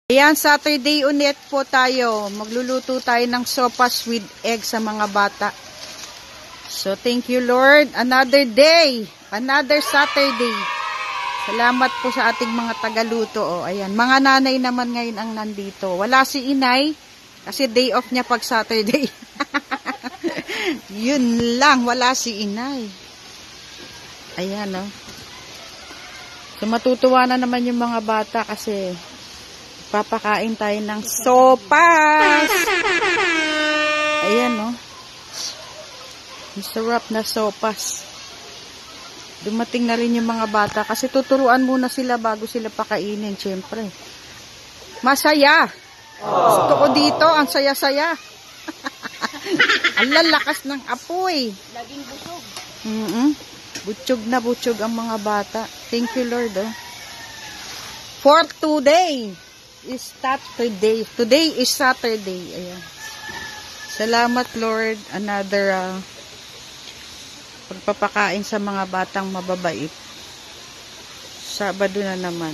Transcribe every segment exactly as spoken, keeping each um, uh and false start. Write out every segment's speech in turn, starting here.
Ayan, Saturday ulit po tayo. Magluluto tayo ng sopas with egg sa mga bata. So, thank you Lord. Another day. Another Saturday. Salamat po sa ating mga tagaluto. O, ayan. Mga nanay naman ngayon ang nandito. Wala si inay. Kasi day off niya pag Saturday. Yun lang. Wala si inay. Ayan, o. So, matutuwa na naman yung mga bata kasi papakain tayo ng sopas. Ayan, no. Masarap na sopas. Dumating na rin yung mga bata kasi tuturuan muna sila bago sila pakainin, syempre. Masaya. Gusto ko dito, ang saya-saya. Ang lalakas ng apoy. Laging busog. Mm-mm. Butsyog na butsyog ang mga bata. Thank you, Lord. Oh. For today is Saturday. Today is Saturday. Ayan. Salamat, Lord. Another uh, pagpapakain sa mga batang mababait. Sabado na naman.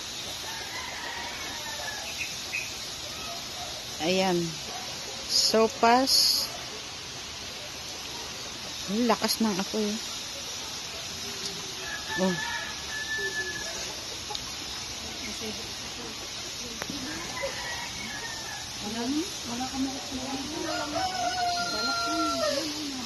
Ayan. Sopas. Lakas ng apoy. Oh. Wala ka mo.